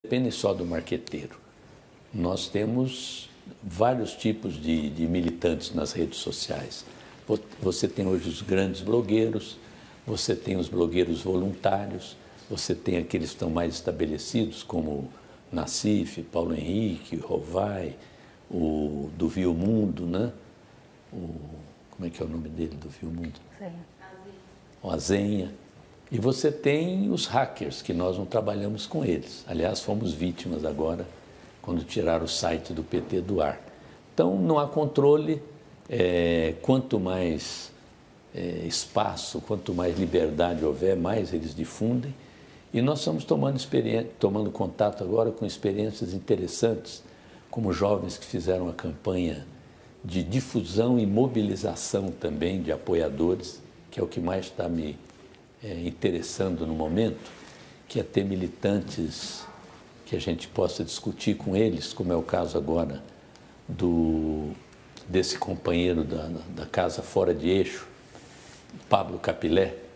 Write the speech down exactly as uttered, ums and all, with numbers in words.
depende só do marqueteiro. Nós temos vários tipos de, de militantes nas redes sociais. Você tem hoje os grandes blogueiros, você tem os blogueiros voluntários, você tem aqueles que estão mais estabelecidos, como Nassif, Paulo Henrique, Rovai, o do Viu Mundo, né? O, como é que é o nome dele, do Viu Mundo? Sim. O Azenha. E você tem os hackers, que nós não trabalhamos com eles. Aliás, fomos vítimas agora, quando tiraram o site do P T do ar. Então, não há controle. É, quanto mais é, espaço, quanto mais liberdade houver, mais eles difundem. E nós estamos tomando, tomando contato agora com experiências interessantes, como jovens que fizeram a campanha de difusão e mobilização também de apoiadores, que é o que mais está me é, interessando no momento, que é ter militantes que a gente possa discutir com eles, como é o caso agora do, desse companheiro da, da Casa Fora de Eixo, Pablo Capilé,